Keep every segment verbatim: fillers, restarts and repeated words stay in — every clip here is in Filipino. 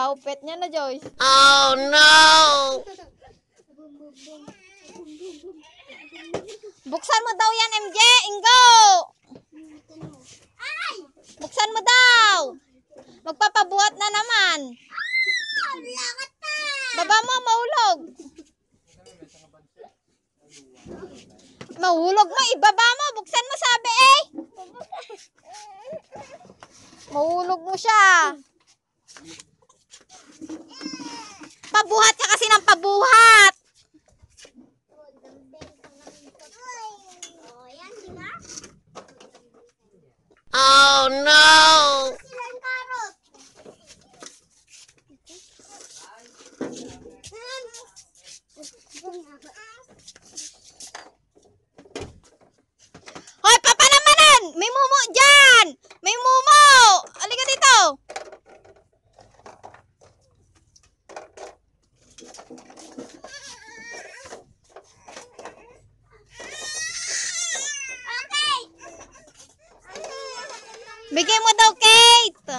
Napaka-upet niya na, Joyce. Oh, no! Buksan mo daw yan, M J. Ingo! Buksan mo daw. Magpapabuhat na naman. Baba mo, mahulog. Mahulog mo, ibaba mo. Buksan mo, sabi eh. Mahulog mo siya. Pabuhat ka kasi ng pabuhat. Oh, no! Hoy, papanamanan! May mumo dyan! May mumo! Halika dito! Bigay mo daw, Kate!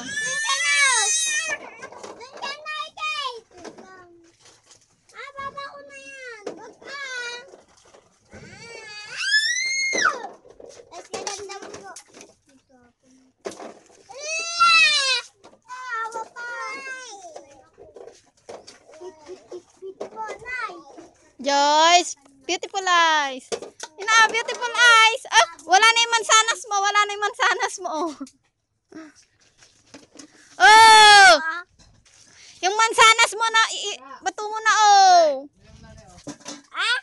Joyce, beautiful eyes. Ina, beautiful eyes. Ah, wala na yung mansanas mo. Wala na yung mansanas mo. Oh! Yung mansanas mo na, i bato mo na, oh. Ah?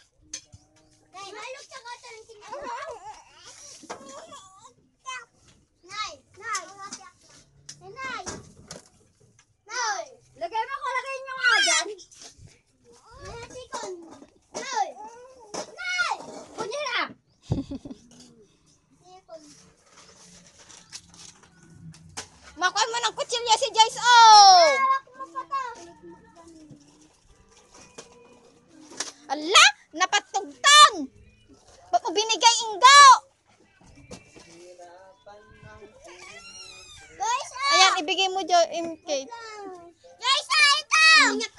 Lagay mo ko, lagay nyo nga dyan. Makuha mo ng kutsilya si Joyce, oh! Ala, napatugtong! Ba't mo binigay, Ingo? Ayan, ibigay mo, Joyce, Kate. Guys, ito!